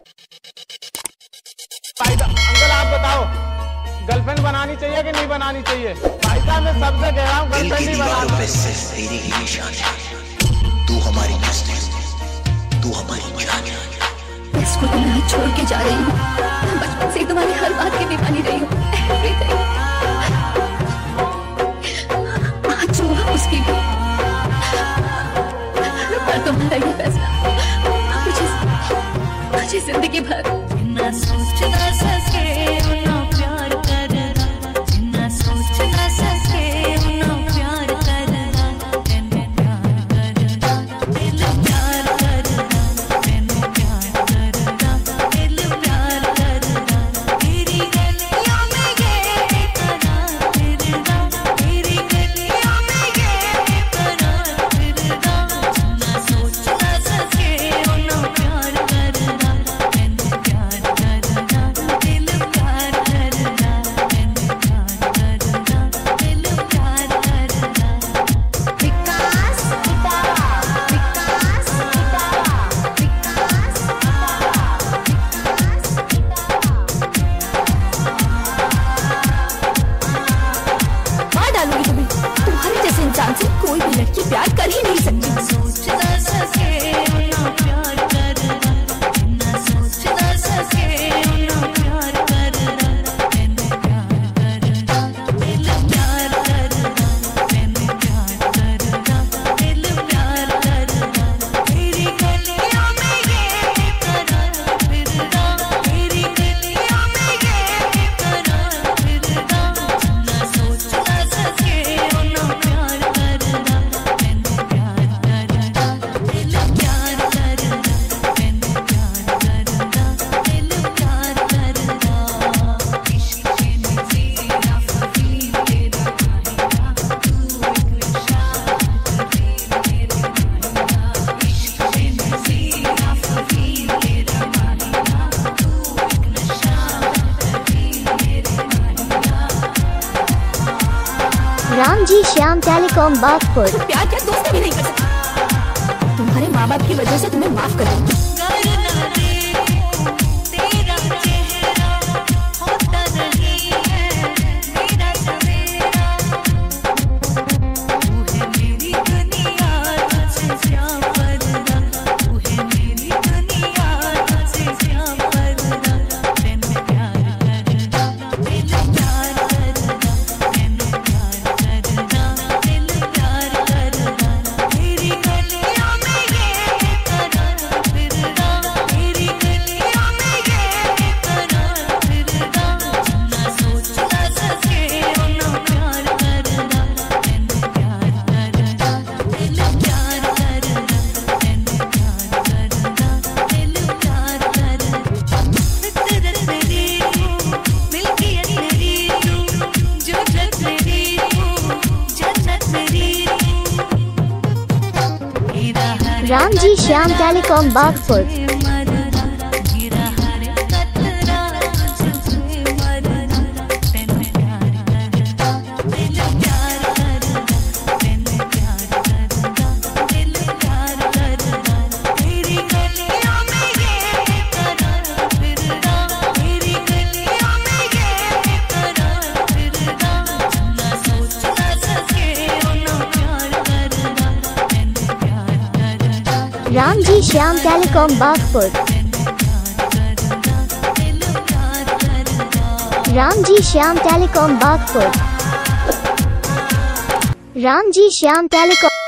Uncle आप बताओ, girlfriend बनानी चाहिए कि नहीं बनानी चाहिए? भाई साहब मैं सबसे कह रहा हूँ गर्लफ्रेंड ही बनाना। तेरी ही निशान है, तू हमारी दोस्त है, तू हमारी जान है। इसको तो मैं छोड़ के जा रही हूँ, बचपन से तुम्हारी हर बात की दीवानी रही हूँ। आज जो हुआ उसकी भी, पर तुम्हारा ये फैसला मुझे जिंदगी भर ना सोच ना सके ना प्यार करना, ना सोच ना सके ना प्यार करना, मैंने प्यार करना, दिल प्यार करना, मैंने प्यार करना, दिल प्यार करना, तेरी गलियों में ये करार फिरना, तेरी गलियों में ये करार फिरना, ना सोच ना सके ना प्यार करना, मैंने प्यार करना, दिल प्यार करना, मैंने प्यार करना, दिल प्यार करना। विकास मार डालूंगी तुम्हें। तुम्हारे जैसे इंसान से कोई भी लड़की प्यार कर ही नहीं सकती। सोच ना सके ना प्यार करना, ना सोच ना सके ना प्यार करना, मैंने प्यार करना, दिल प्यार करना, मैंने प्यार करना, दिल प्यार करना, तेरी गलियों में ये करार फिरना, तेरी गलियों में ये करार फिरना, ना सोच ना सके ना प्यार करना, मैंने प्यार करना, दिल प्यार करना, मैंने प्यार करना, दिल प्यार करना। इश्क के नज़ीरा फकीर तेरा माहिया, तू एक नशा फकीर तेरे माहिया, इश्क के नज़ीरा फकीर तेरा माहिया, तू एक नशा फकीर तेरे माहिया। राम जी श्याम टेलीकॉम बागपुर। प्यार क्या दोस्त भी नहीं कर सकती। तुम्हारे माँ बाप की वजह से तुम्हें माफ कर दूँ। तेरा चेहरा होता नहीं है मेरा सवेरा, तू है मेरी दुनिया तुझसे श्याम वरना, तू है मेरी दुनिया तुझसे श्याम वरना, मैंने प्यार करना, दिल प्यार करना, मैंने प्यार करना, दिल प्यार करना, तेरी गलियों में ये करार फिरना, तेरी गलियों में ये करार फिरना, ना सोच ना सके ना प्यार करना, मैंने प्यार करना, दिल प्यार करना, मैंने प्यार करना, दिल प्यार करना। फितरत मेरी तू, मिल्कियत मेरी तू, जुन्नत मेरी तू, जन्नत मेरी तू। हीरा हर राम जी श्याम टेलीकॉम बागपुर। मरना, हीरा हर कतरा तुझसे मरना, मैंने प्यार करना, दिल प्यार करना, मैंने प्यार करना, दिल प्यार करना, तेरी गलियों में ये करार फिरना, तेरी गलियों में ये करार फिरना, ना सोच ना सके ना प्यार करना, मैंने प्यार करना, Ram ji Shyam telecom Bagpur. Ram ji Shyam telecom Bagpur. Ram ji Shyam telecom.